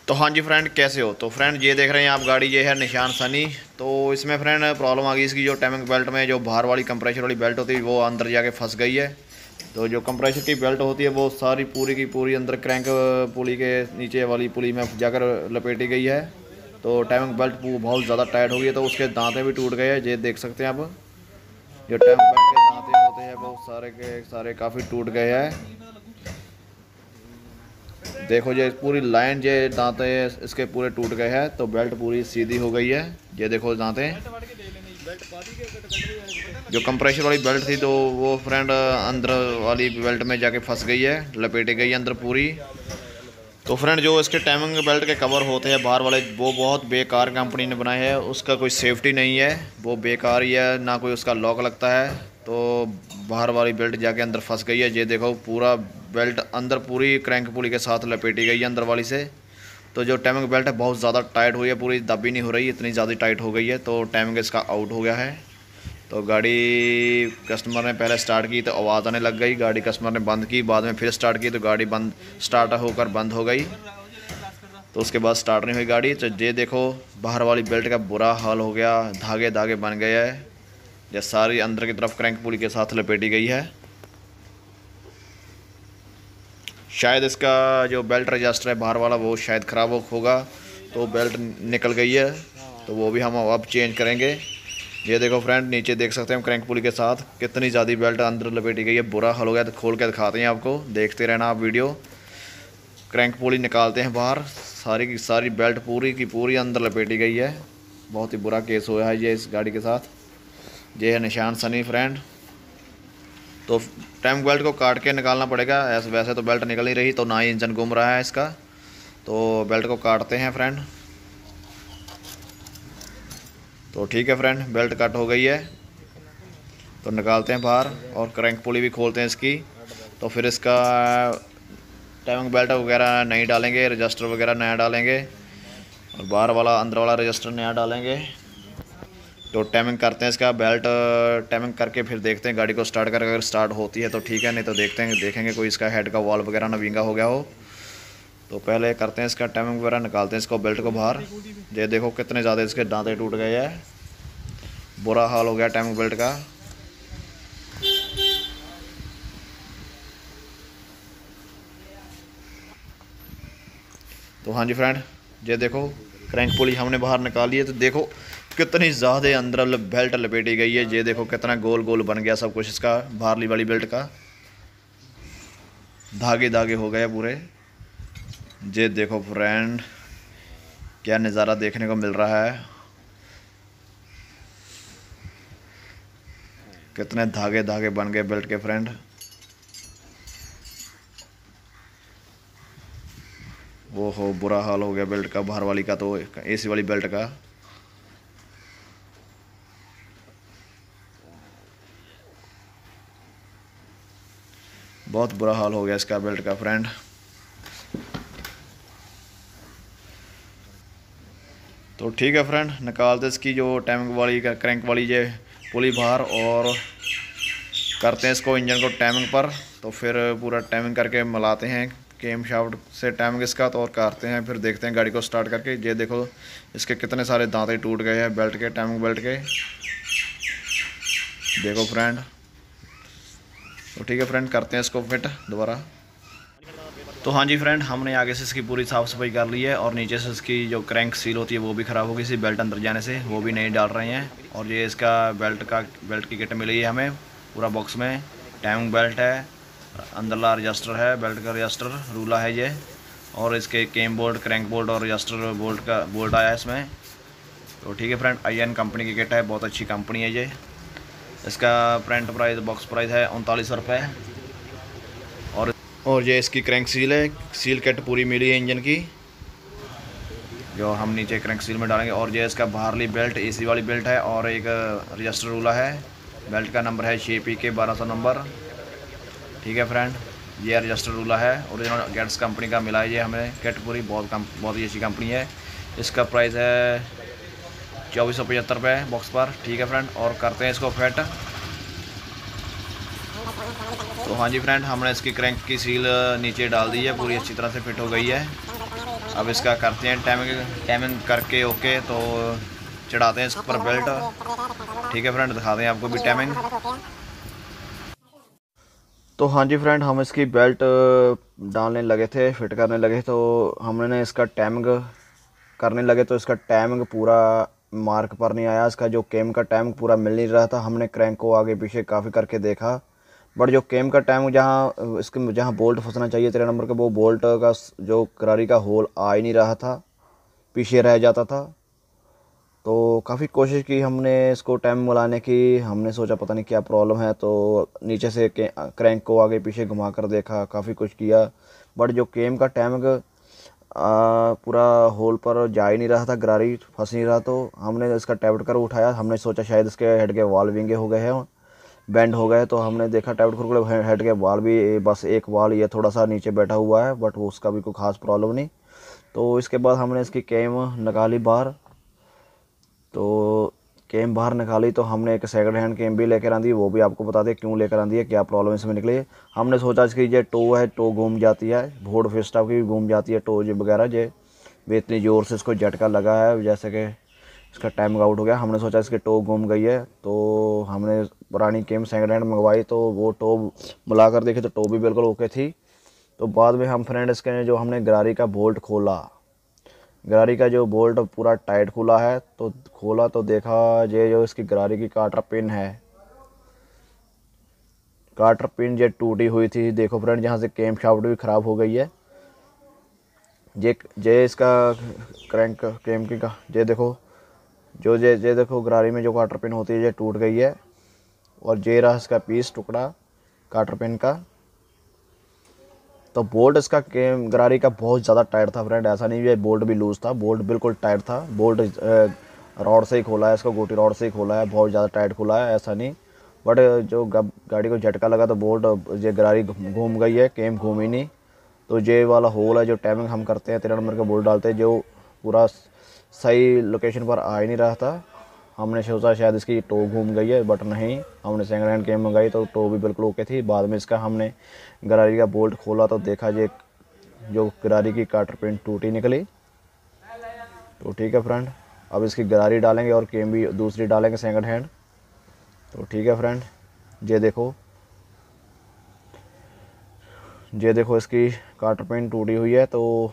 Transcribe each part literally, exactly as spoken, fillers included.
तो हाँ जी फ्रेंड, कैसे हो? तो फ्रेंड ये देख रहे हैं आप गाड़ी, ये है निशान सनी। तो इसमें फ्रेंड प्रॉब्लम आ गई इसकी, जो टाइमिंग बेल्ट में जो बाहर वाली कंप्रेसर वाली बेल्ट होती है वो अंदर जाके फंस गई है। तो जो कंप्रेसर की बेल्ट होती है वो सारी पूरी की पूरी अंदर क्रैंक पुली के नीचे वाली पुली में जाकर लपेटी गई है। तो टाइमिंग बेल्ट बहुत ज़्यादा टाइट हो गई है, तो उसके दांते भी टूट गए हैं। ये देख सकते हैं आप, जो टाइमिंग बेल्ट के दांते होते हैं वो सारे के सारे काफ़ी टूट गए हैं। देखो ये पूरी लाइन, ये दांते इसके पूरे टूट गए हैं। तो बेल्ट पूरी सीधी हो गई है। ये देखो दांते, जो कंप्रेसर वाली बेल्ट थी तो वो फ्रेंड अंदर वाली बेल्ट में जाके फंस गई है, लपेटी गई है अंदर पूरी। तो फ्रेंड जो इसके टाइमिंग बेल्ट के कवर होते हैं बाहर वाले, वो बहुत बेकार कंपनी ने बनाए हैं। उसका कोई सेफ्टी नहीं है, वो बेकार ही है, ना कोई उसका लॉक लगता है। तो बाहर वाली बेल्ट जाके अंदर फंस गई है। ये देखो पूरा बेल्ट अंदर पूरी क्रैंक पुली के साथ लपेटी गई है अंदर वाली से। तो जो टाइमिंग बेल्ट है बहुत ज़्यादा टाइट हुई है, पूरी दबी नहीं हो रही, इतनी ज़्यादा टाइट हो गई है। तो टाइमिंग इसका आउट हो गया है। तो गाड़ी कस्टमर ने पहले स्टार्ट की तो आवाज़ आने लग गई, गाड़ी कस्टमर ने बंद की, बाद में फिर स्टार्ट की तो गाड़ी बंद स्टार्ट होकर बंद हो गई। तो उसके बाद स्टार्ट नहीं हुई गाड़ी। तो ये देखो बाहर वाली बेल्ट का बुरा हाल हो गया, धागे धागे बन गए हैं। ये सारी अंदर की तरफ क्रैंक पुली के साथ लपेटी गई है। शायद इसका जो बेल्ट एडजस्टर है बाहर वाला वो शायद ख़राब होगा, तो बेल्ट निकल गई है। तो वो भी हम अब चेंज करेंगे। ये देखो फ्रेंड, नीचे देख सकते हैं हम क्रैंक पुली के साथ कितनी ज़्यादा बेल्ट अंदर लपेटी गई है, बुरा हाल हो गया। तो खोल के दिखाते हैं आपको, देखते रहना आप वीडियो। क्रैंक पुली निकालते हैं बाहर, सारी की सारी बेल्ट पूरी की पूरी अंदर लपेटी गई है। बहुत ही बुरा केस हुआ है ये इस गाड़ी के साथ। ये है निशान सनी फ्रेंड। तो टाइमिंग बेल्ट को काट के निकालना पड़ेगा, ऐसे वैसे तो बेल्ट निकल नहीं रही, तो ना ही इंजन घूम रहा है इसका। तो बेल्ट को काटते हैं फ्रेंड। तो ठीक है फ्रेंड, बेल्ट कट हो गई है। तो निकालते हैं बाहर और क्रैंक पुली भी खोलते हैं इसकी। तो फिर इसका टाइमिंग बेल्ट वगैरह नहीं डालेंगे, रजिस्टर वगैरह नया डालेंगे, और बाहर वाला अंदर वाला रजिस्टर नया डालेंगे। तो टाइमिंग करते हैं इसका बेल्ट, टाइमिंग करके फिर देखते हैं गाड़ी को स्टार्ट कर, अगर स्टार्ट होती है तो ठीक है, नहीं तो देखते हैं देखेंगे कोई इसका हेड का वॉल्व वगैरह ना विंगा हो गया हो। तो पहले करते हैं इसका टाइमिंग वगैरह, निकालते हैं इसको बेल्ट को बाहर। ये देखो कितने ज़्यादा इसके दांते टूट गए हैं, बुरा हाल हो गया टाइमिंग बेल्ट का। तो हाँ जी फ्रेंड, ये देखो क्रैंक पुली हमने बाहर निकाली है। तो देखो कितनी ज़्यादा अंदर बेल्ट लपेटी गई है। ये देखो कितना गोल गोल बन गया सब कुछ इसका, बाहरली वाली बेल्ट का धागे धागे हो गए पूरे। ये देखो फ्रेंड, क्या नज़ारा देखने को मिल रहा है, कितने धागे धागे बन गए बेल्ट के फ्रेंड। वो हो बुरा हाल हो गया बेल्ट का, बाहर वाली का, तो एसी वाली बेल्ट का। बहुत बुरा हाल हो गया इसका बेल्ट का फ्रेंड। तो ठीक है फ्रेंड, निकालते इसकी जो टाइमिंग वाली का क्रैंक वाली ये पुली बाहर, और करते हैं इसको इंजन को टाइमिंग पर। तो फिर पूरा टाइमिंग करके मिलाते हैं केम शाफ्ट से टाइमिंग इसका, तो और करते हैं फिर देखते हैं गाड़ी को स्टार्ट करके। ये देखो इसके कितने सारे दांते टूट गए हैं बेल्ट के, टाइमिंग बेल्ट के, देखो फ्रेंड। तो ठीक है फ्रेंड, करते हैं इसको फिट दोबारा। तो हाँ जी फ्रेंड, हमने आगे से इसकी पूरी साफ़ सफाई कर ली है, और नीचे से इसकी जो क्रैंक सील होती है वो भी ख़राब हो गई थी बेल्ट अंदर जाने से, वो भी नहीं डाल रहे हैं। और ये इसका बेल्ट का बेल्ट की किट मिली है हमें पूरा बॉक्स में। टाइमिंग बेल्ट है, अंदरला रजिस्टर है, बेल्ट का रजिस्टर रूला है ये, और इसके केम बोल्ट, क्रैंक बोल्ट और रजिस्टर बोल्ट का बोल्ट आया है इसमें। तो ठीक है फ्रेंड, आई एन कंपनी की किट है, बहुत अच्छी कंपनी है ये। इसका फ्रंट प्राइस, बॉक्स प्राइस है उनतालीस रुपये। और और ये इसकी क्रैंक सील है, सील किट पूरी मिली है इंजन की, जो हम नीचे क्रैंक सील में डालेंगे। और ये इसका बाहरली बेल्ट एसी वाली बेल्ट है, और एक रजिस्टर रूला है, बेल्ट का नंबर है छः पी के बारह सौ नंबर। ठीक है फ्रेंड, ये रजिस्टर रूला है, ओरिजिनल गेट्स कंपनी का मिला है ये हमें किट पूरी, बहुत कम बहुत ही अच्छी कंपनी है। इसका प्राइस है चौबीस सौ पचहत्तर रुपये बॉक्स पर। ठीक है फ्रेंड, और करते हैं इसको फिट। तो हाँ जी फ्रेंड, हमने इसकी क्रैंक की सील नीचे डाल दी है, पूरी अच्छी तरह से फिट हो गई है। अब इसका करते हैं टाइमिंग टाइमिंग करके ओके, तो चढ़ाते हैं इस पर बेल्ट। ठीक है फ्रेंड, दिखाते हैं आपको भी टाइमिंग। तो हाँ जी फ्रेंड, हम इसकी बेल्ट डालने लगे थे, फिट करने लगे, तो हमने इसका टाइमिंग करने लगे तो इसका टाइमिंग पूरा मार्क पर नहीं आया। इसका जो केम का टाइमिंग पूरा मिल नहीं रहा था। हमने क्रैंक को आगे पीछे काफ़ी करके देखा, बट जो केम का टाइमिंग जहाँ इसके जहाँ बोल्ट फंसना चाहिए तेरह नंबर का, वो बोल्ट का जो करारी का होल आ ही नहीं रहा था, पीछे रह जाता था। तो काफ़ी कोशिश की हमने इसको टाइम मिलाने की। हमने सोचा पता नहीं क्या प्रॉब्लम है, तो नीचे से क्रैंक को आगे पीछे घुमा कर देखा, काफ़ी कुछ किया, बट जो केम का टाइमिंग पूरा होल पर जा ही नहीं रहा था, गरारी फंस नहीं रहा। तो हमने इसका टैबलेट कर उठाया। हमने सोचा शायद इसके हेड के वाल विंगे हो गए हैं, बेंड हो गए। तो हमने देखा टैबलेट खुरकुड़े हेड के वाल भी, बस एक वाल ये थोड़ा सा नीचे बैठा हुआ है, बट वो उसका भी कोई ख़ास प्रॉब्लम नहीं। तो इसके बाद हमने इसकी केम निकाली बाहर। तो केम बाहर निकाली तो हमने एक सेकंड हैंड केम भी लेकर आंदी, वो भी आपको बता दें क्यों लेकर आंदी है, क्या प्रॉब्लम इसमें निकली है। हमने सोचा इसकी ये टो है, टो घूम जाती है, बोर्ड फिस्टा की भी घूम जाती है टो वगैरह, जे भी इतनी ज़ोर से इसको झटका लगा है जैसे कि इसका टाइम आउट हो गया। हमने सोचा इसकी टो घूम गई है, तो हमने पुरानी केम सेकंड हैंड मंगवाई, तो वो टो मिला कर देखी तो टो भी बिल्कुल ओके थी। तो बाद में हम फ्रेंड इसके जो हमने गरारी का बोल्ट खोला, गरारी का जो बोल्ट पूरा टाइट खुला है, तो खोला तो देखा ये जो इसकी गरारी की काटर पिन है, काटर पिन ये टूटी हुई थी। देखो फ्रेंड, जहाँ से केम शाफ्ट भी ख़राब हो गई है। ये ये इसका क्रैंक केम की का ये देखो, जो ये ये देखो गरारी में जो काटर पिन होती है ये टूट गई है, और ये रहा इसका पीस टुकड़ा काटर पिन का। तो बोल्ट इसका केम गरारी का बहुत ज़्यादा टाइट था फ्रेंड, ऐसा नहीं है बोल्ट भी लूज़ था, बोल्ट बिल्कुल टाइट था। बोल्ट रॉड से ही खोला है, इसको गोटी रॉड से ही खोला है, बहुत ज़्यादा टाइट खोला है, ऐसा नहीं। बट जो गाड़ी को झटका लगा तो बोल्ट ये गरारी घूम गई है, केम घूम ही नहीं। तो ये वाला होल है, जो टाइमिंग हम करते हैं तेरह नंबर का बोल्ट डालते हैं, जो पूरा सही लोकेशन पर आ ही नहीं रहा था। हमने सोचा शायद इसकी टो घूम गई है, बट नहीं। हमने सेकंड हैंड केम मंगाई तो टो भी बिल्कुल ओके थी। बाद में इसका हमने गरारी का बोल्ट खोला तो देखा ये जो गरारी की काटर पिन टूटी निकली। तो ठीक है फ्रेंड, अब इसकी गरारी डालेंगे और केम भी दूसरी डालेंगे सेकंड हैंड। तो ठीक है फ्रेंड, ये देखो, ये देखो इसकी काटर पिन टूटी हुई है। तो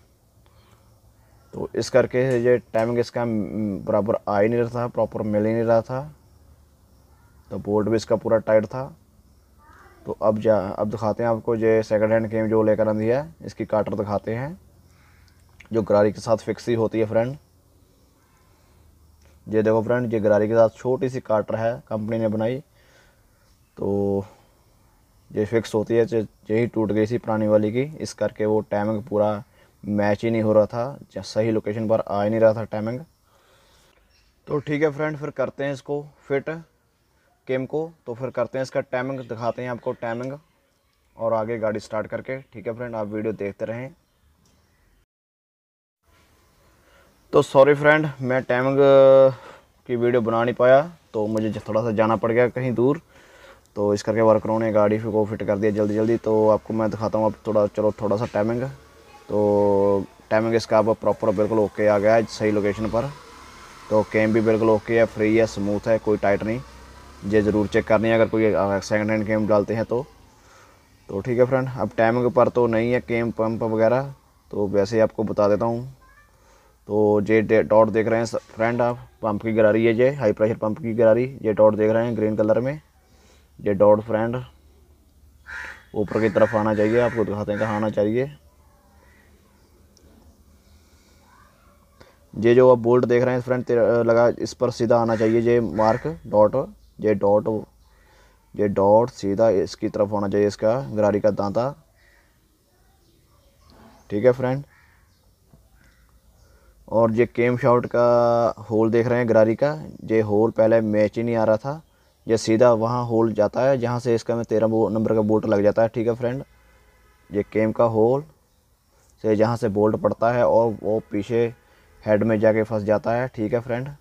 तो इस करके ये टाइमिंग इसका बराबर आ ही नहीं रहा था, प्रॉपर मिल ही नहीं रहा था। तो बोल्ट भी इसका पूरा टाइट था। तो अब जा अब दिखाते हैं आपको ये सेकंड हैंड केम जो लेकर आंदी है, इसकी काटर दिखाते हैं जो गरारी के साथ फिक्स ही होती है फ्रेंड। ये देखो फ्रेंड, ये गरारी के साथ छोटी सी काटर है, कंपनी ने बनाई, तो ये फिक्स होती है। यही टूट गई थी पुरानी वाली की, इस करके वो टाइमिंग पूरा मैच ही नहीं हो रहा था, सही लोकेशन पर आ ही नहीं रहा था टाइमिंग। तो ठीक है फ्रेंड, फिर करते हैं इसको फिट केम को। तो फिर करते हैं इसका टाइमिंग, दिखाते हैं आपको टाइमिंग और आगे गाड़ी स्टार्ट करके। ठीक है फ्रेंड, आप वीडियो देखते रहें। तो सॉरी फ्रेंड, मैं टाइमिंग की वीडियो बना नहीं पाया, तो मुझे थोड़ा सा जाना पड़ गया कहीं दूर, तो इस करके वर्करों ने गाड़ी को फिट कर दिया जल्दी जल्दी। तो आपको मैं दिखाता हूँ अब थोड़ा, चलो थोड़ा सा टाइमिंग। तो टाइमिंग इसका अब प्रॉपर बिल्कुल ओके आ गया है सही लोकेशन पर। तो केम भी बिल्कुल ओके है, फ्री है, स्मूथ है, कोई टाइट नहीं। ये ज़रूर चेक करनी है अगर कोई सेकंड हैंड केम डालते हैं तो। तो ठीक है फ्रेंड, अब टाइमिंग पर तो नहीं है केम पंप वगैरह, तो वैसे ही आपको बता देता हूँ। तो ये डॉट देख रहे हैं फ्रेंड आप, पंप की गरारी है, ये हाई प्रेशर पंप की गरारी, ये डॉट देख रहे हैं ग्रीन कलर में। ये डॉट फ्रेंड ऊपर की तरफ आना चाहिए, आपको दिखाते हैं कहाँ आना चाहिए। ये जो आप बोल्ट देख रहे हैं फ्रेंड लगा, इस पर सीधा आना चाहिए ये मार्क डॉट, ये डॉट ये डॉट सीधा इसकी तरफ होना चाहिए, इसका गरारी का दांता। ठीक है फ्रेंड, और ये केम शाफ्ट का होल देख रहे हैं गरारी का, ये होल पहले मैच ही नहीं आ रहा था, ये सीधा वहाँ होल जाता है जहाँ से इसका में तेरह नंबर का बोल्ट लग जाता है। ठीक है फ्रेंड, ये केम का होल से जहाँ से बोल्ट पड़ता है और वो पीछे हेड में जाके फंस जाता है। ठीक है फ्रेंड,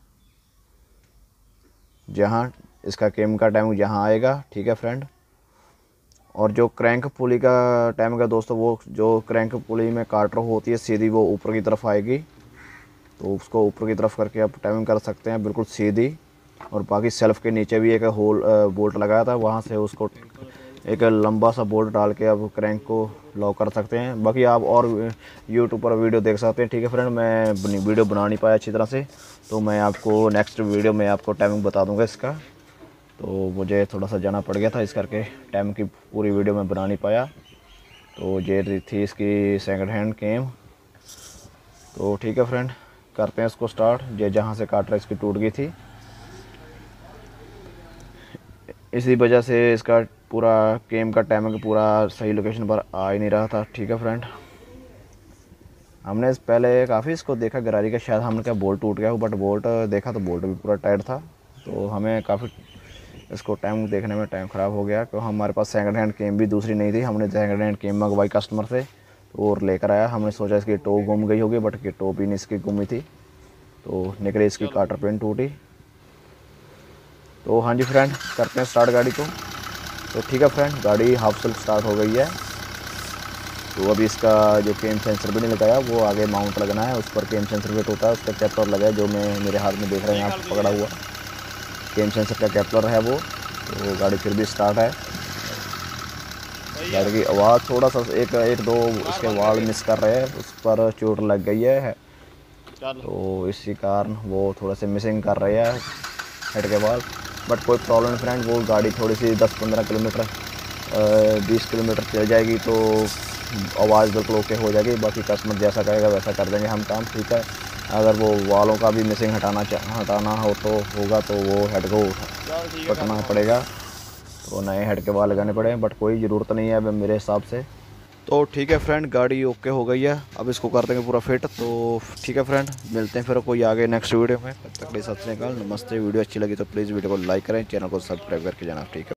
जहाँ इसका केम का टाइम जहाँ आएगा। ठीक है फ्रेंड, और जो क्रैंक पुली का टाइमिंग है दोस्तों, वो जो क्रैंक पुली में कार्टर होती है सीधी, वो ऊपर की तरफ आएगी, तो उसको ऊपर की तरफ करके आप टाइमिंग कर सकते हैं बिल्कुल सीधी। और बाकी सेल्फ़ के नीचे भी एक होल बोल्ट लगाया था, वहाँ से उसको एक लंबा सा बोल्ट डाल के आप क्रैंक को लॉक कर सकते हैं। बाकी आप और यूट्यूब पर वीडियो देख सकते हैं। ठीक है फ्रेंड, मैं वीडियो बना नहीं पाया अच्छी तरह से, तो मैं आपको नेक्स्ट वीडियो में आपको टाइमिंग बता दूंगा इसका। तो मुझे थोड़ा सा जाना पड़ गया था, इस करके टाइमिंग की पूरी वीडियो में बना नहीं पाया। तो ये थी इसकी सेकंड हैंड केम। तो ठीक है फ्रेंड, करते हैं इसको स्टार्ट। ये जहाँ से कार्टर इसकी टूट गई थी, इसी वजह से इसका पूरा केम का टाइमिंग पूरा सही लोकेशन पर आ ही नहीं रहा था। ठीक है फ्रेंड, हमने इस पहले काफ़ी इसको देखा गरारी का, शायद हमने क्या बोल्ट टूट गया हो, बट बोल्ट देखा तो बोल्ट भी पूरा टाइट था। तो हमें काफ़ी इसको टाइम देखने में टाइम ख़राब हो गया, क्योंकि हमारे पास सेकंड हैंड केम भी दूसरी नहीं थी। हमने सेकंड हैंड केम मंगवाई कस्टमर से, तो और लेकर आया। हमने सोचा इसकी टो गुम गई होगी, बट की टो भी नहीं इसकी गुमी थी, तो निकली इसकी कार्टर पिन टूटी। तो हाँ जी फ्रेंड, करते हैं स्टार्ट गाड़ी को। तो ठीक है फ्रेंड, गाड़ी हाफ सेल्फ स्टार्ट हो गई है। तो अभी इसका जो केम सेंसर भी नहीं लगाया, वो आगे माउंट लगना है, उस पर केम सेंसर फिट होता है, उसका कैपलर लगा है, जो मैं मेरे हाथ में देख रहे हैं यहाँ पर पकड़ा हुआ केम सेंसर का कैपलर है वो। तो गाड़ी फिर भी स्टार्ट है। गाड़ी की आवाज़ थोड़ा सा एक एक दो उसके वाल मिस कर रहे हैं, उस पर चोट लग गई है, तो इसी कारण वो थोड़ा से मिसिंग कर रहे हैं हेड के वाल। बट कोई प्रॉब्लम नहीं फ्रेंड, वो गाड़ी थोड़ी सी दस पंद्रह किलोमीटर बीस किलोमीटर चल जाएगी तो आवाज़ बिल्कुल ओके हो जाएगी। बाकी कस्टमर जैसा कहेगा वैसा कर देंगे हम काम। ठीक है, अगर वो वालों का भी मिसिंग हटाना हटाना हो तो होगा, तो वो हेड को कटना पड़ेगा, तो नए हेड के वाल लगाने पड़े, बट कोई ज़रूरत नहीं है अब मेरे हिसाब से। तो ठीक है फ्रेंड, गाड़ी ओके हो गई है, अब इसको कर देंगे पूरा फिट। तो ठीक है फ्रेंड, मिलते हैं फिर कोई आगे नेक्स्ट वीडियो में। तब तक के लिए सत श्री अकाल, नमस्ते। वीडियो अच्छी लगी तो प्लीज़ वीडियो को लाइक करें, चैनल को सब्सक्राइब करके जाना। ठीक है।